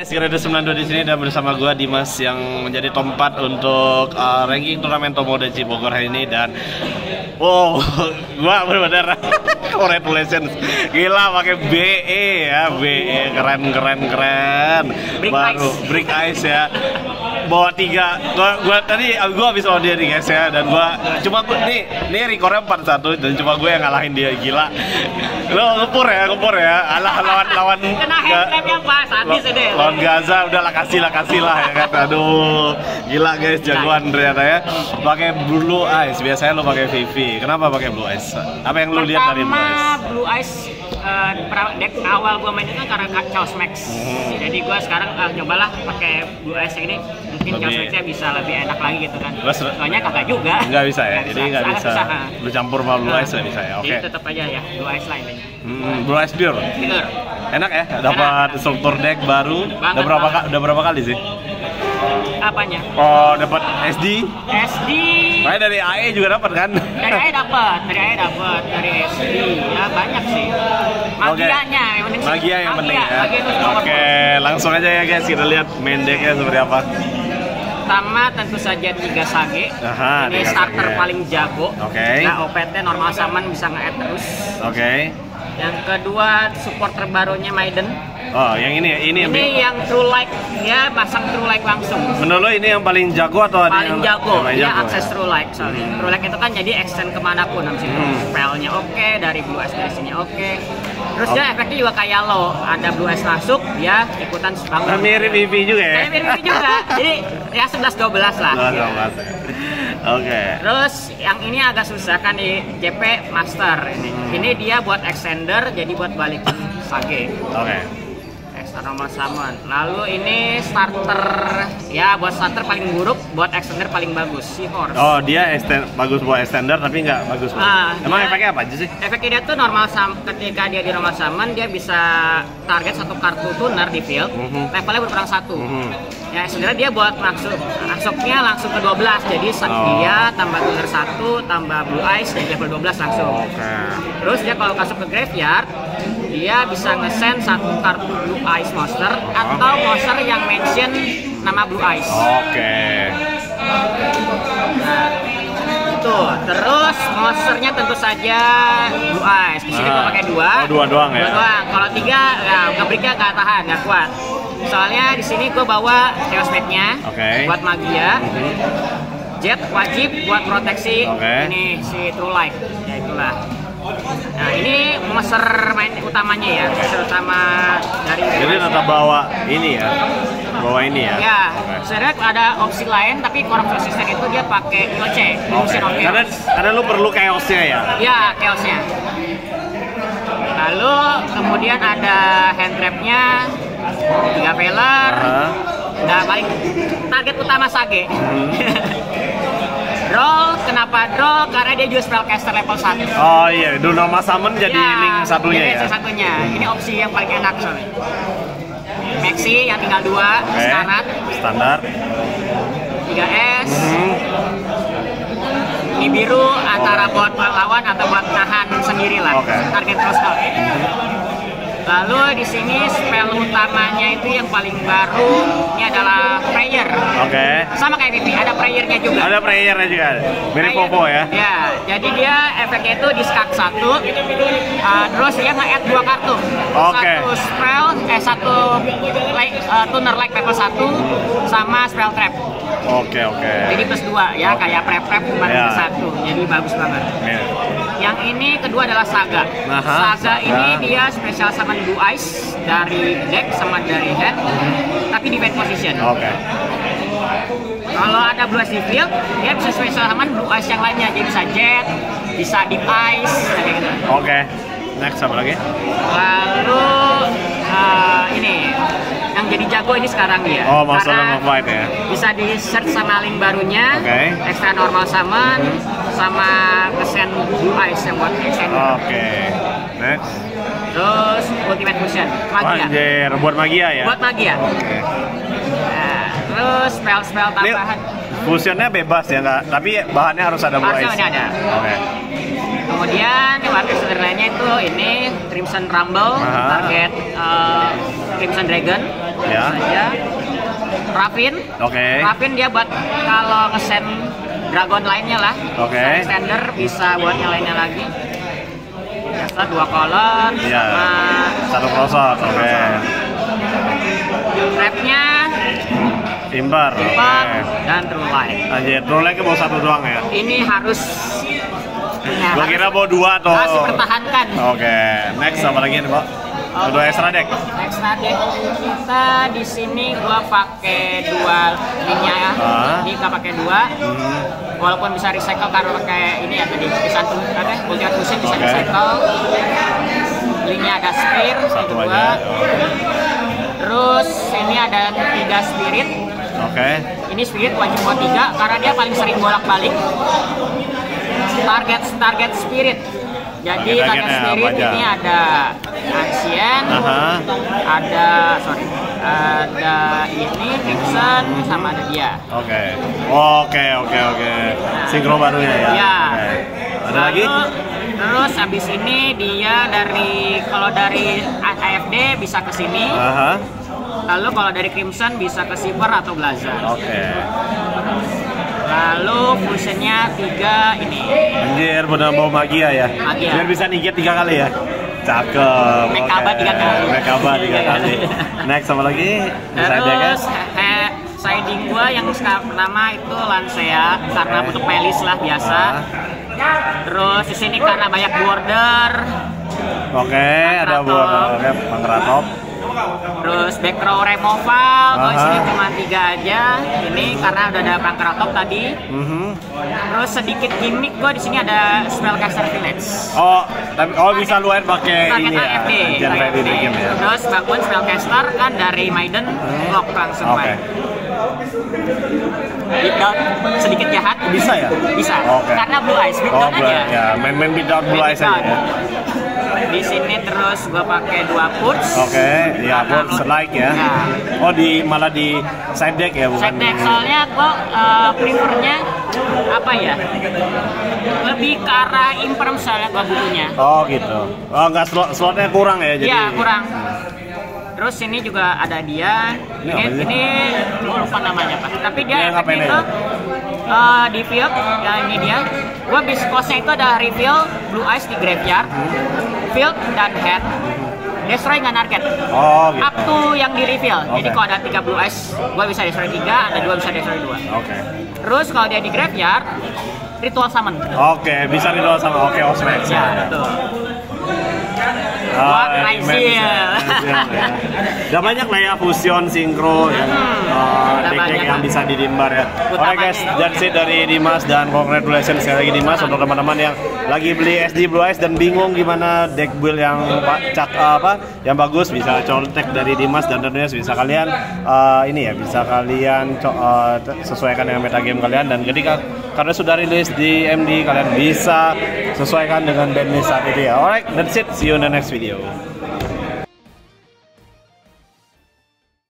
Grade 92 di sini dan bersama gua Dimas yang menjadi top 4 untuk ranking turnamen Tomodachi Bogor hari ini. Dan wow, gua benar-benar congratulations, gila pakai BE ya, BE keren. Baru Brick Ice ya, bawa 3. Gua tadi gua habis lawan dia nih guys ya, dan gua cuma nih rekornya 41 dan cuma gue yang ngalahin dia, gila. Lo ngepur ya, lawan kena handtrapnya pas habis deh. Lawan Gaza udahlah kasih lah ya kan. Aduh, gila guys, jagoan ternyata ya. Pakai Blue Ice, biasanya lo pakai VV. Kenapa pakai Blue Ice? Apa yang lo lihat dari Blue Ice? Blue Ice deck awal gua main itu karena Chaos Max. Jadi gua sekarang cobalah pakai Blue Ice yang ini. Mungkin Chaos Max-nya bisa lebih enak lagi gitu kan. Soalnya kagak juga. Nggak bisa ya. Jadi nggak bisa. Lu campur sama Blue Ice nggak bisa ya. Oke. Jadi tetap aja ya Blue Ice lah intinya. Blue Ice pure. Enak ya, dapat struktur deck baru. Udah berapa kali sih? Apanya? Oh, dapat SD. Kayak dari AE juga dapat kan? Dari AE dapat, dari SD ya banyak sih. Magianya yang penting. Magia yang penting ya. Oke, langsung aja ya guys, kita lihat main decknya seperti apa. Pertama tentu saja 3 Sage. Ini starter paling jago. Nah, OPT normal summon bisa nge-add terus. Yang kedua support terbarunya Maiden. Oh, yang ini yang True Like ya, pasang True Like langsung. Menurut lo ini yang paling jago atau ada paling jago? Dia jago, akses True Like soalnya. True Like itu kan jadi extend kemanapun habis itu. Spellnya oke, dari Blue Ice nya oke. Terus dia efeknya juga kayak lo, ada Blue Ice masuk, dia ikutan bangun. Mirip EV juga ya? Mirip EV juga. Jadi ya 11-12 lah. 11-12. Terus yang ini agak susah kan di JP Master ini. Ini dia buat extender, jadi buat balikin Sage. Normal summon. Lalu ini starter ya, buat starter paling buruk, buat extender paling bagus, Seahorse. Oh, dia bagus buat extender tapi nggak bagus buat. Emang efeknya apa aja sih? Efeknya dia tuh normal ketika dia di normal summon dia bisa target satu kartu tuner di field, levelnya berkurang 1. Ya sebenarnya dia buat masuknya langsung ke 12. Jadi dia tambah tuner 1, tambah Blue Ice dan level 12 langsung. Terus dia kalau masuk ke graveyard, dia bisa nge-send satu kartu Blue Ice monster atau monster yang mention nama Blue Ice. Nah, itu. Terus monsternya tentu saja Blue Ice. Di sini gua pakai 2. Dua doang ya. Kalau 3 ya ngebriknya nggak tahan, nggak kuat. Soalnya di sini gua bawa Chaos Max-nya buat Magia. Jet wajib buat proteksi ini si True Like. Ya itulah. Nah ini monster main utamanya ya, monster utama dari. Jadi tetap bawa ini ya, Ya, sebenarnya ada opsi lain tapi Corrupt Resistant itu dia pakai IOC, karena lu perlu chaosnya ya. Ya, chaosnya. Lalu kemudian ada hand trapnya, 3 Velar. Nah paling target utama Sage. Draw, kenapa draw? Karena dia juga spellcaster level 1. Oh iya, dulu normal summon jadi link satunya ya? Satunya. Ini opsi yang paling enak soalnya. Maxi yang tinggal 2, standar 3S. Ini biru antara buat lawan atau buat nahan sendiri lah. Target cross out. Lalu di sini spell utamanya itu yang paling baru, ini adalah prayer. Sama kayak Vivi, ada prayernya juga. Mirip Popo ya? Ya, jadi dia efeknya itu discard 1, terus dia nge-add 2 kartu. Satu spell, satu tuner like level 1 sama spell trap. Jadi plus 2 ya, kayak prep cuma plus 1, jadi bagus banget. Yang ini kedua adalah Saga. Saga ini dia spesial summon Blue Ice dari deck sama dari hand, tapi di bad position. Kalau ada Blue Ice di field, dia bisa spesial summon Blue Ice yang lainnya, jadi bisa Jet, bisa Deep Ice, kayak gitu. Next apa lagi? Lalu ini yang jadi jago ini sekarang dia. Karena ya. Bisa di search sama link barunya, extra normal summon, sama nge-send Blue Ice yang buat extend. Next. Terus Ultimate Fusion, Magia. Buat Magia ya? Buat Magia. Nah, terus spell tambahan. Fusionnya bebas ya, tapi bahannya harus ada Blue Ice. Harusnya ada. Kemudian warga sederhananya itu ini Crimson Rumble, target Crimson Dragon. Ya. Saja. Raffin. Oke. Raffin dia buat kalau ngesen dragon lainnya lah. Oke. Extender bisa buat nyalainnya lagi. Biasa 2 color Ya. sama 1 prosot. Oke. Trapnya Timber. Timber Oke. dan True Light. Anjir, True Light mau 1 doang ya? Ini harus punya. Gua kira mau 2 atau. Harus dipertahankan. Oke. Next apa lagi nih, Pak? Udah extra deck. Extra deck kita di sini gua pakai 2 linya ya. Ini nggak pakai 2. Walaupun bisa recycle karena pakai ini ya tadi bisa kultivat musim bisa recycle. Linya ada spear Satu 2. aja. Terus ini ada 3 spirit. Oke. Ini spirit wajib buat 3 karena dia paling sering bolak-balik. Target spirit. Jadi target spirit ini ada Ancient, ada ini Crimson sama ada dia. Oke. Sinkro barunya ya. Ya. Okay. Ada lagi? Terus habis ini dia kalau dari AFD bisa ke sini. Lalu kalau dari Crimson bisa ke Silver atau Blazer. Oke. Lalu fusionnya 3 ini. Anjir, bener bawa magia ya. Magia. Biar bisa niket 3 kali ya. Cakep. Mekaba 3 kali. Mekaba 3 kali. Next apa lagi? Terus siding gua yang pertama itu Lancea karena butuh pelis lah biasa. Terus di sini karena banyak border. Oke, ada border Mangratop. Terus back row removal, di sini cuma 3 aja. Ini karena udah ada Mangratop tadi. Terus sedikit gimmick gua di sini ada Spellcaster Village. Bisa luar pakai ini ya. Ya. Terus bangun Spellcaster kan dari Maiden lock langsung main. Beatdown sedikit jahat. Bisa ya? Bisa. Karena Blue Eyes Beatdown aja. Ya, main Beatdown Blue Eyes aja. Di sini terus gua pakai 2 Purge. Ya Purge like ya. Malah di side deck ya, bukan? Side deck soalnya gua prefernya apa ya? Lebih ke arah imperm soalnya gua butuhnya. Gitu. Enggak slotnya kurang ya jadi. Iya, kurang. Terus ini juga ada dia. Ini gua lupa namanya Pak. Tapi dia efeknya itu di field, ya ini dia. Gua bis cost-nya itu ada reveal Blue Eyes di graveyard, field dan hand. Destroy nggak target. Gitu. Up to yang di reveal. Jadi kalau ada 3 Blue Eyes, gua bisa destroy 3, ada 2 bisa destroy 2. Terus kalau dia di graveyard, ritual summon. Bisa ritual summon. Osmax. Ya, betul. Buat Udah banyak lah ya fusion, sinkro, deck-deck yang bisa didimbar ya. Oke guys, that's it dari Dimas dan congratulations sekali lagi Dimas untuk teman-teman yang lagi beli SD Blue Eyes dan bingung gimana deck build yang yang bagus, bisa contek dari Dimas dan tentunya bisa kalian bisa kalian sesuaikan dengan metagame kalian, dan ketika karena sudah rilis di MD kalian bisa sesuaikan dengan bandlist saat itu ya. Alright, that's it. See you in the next video.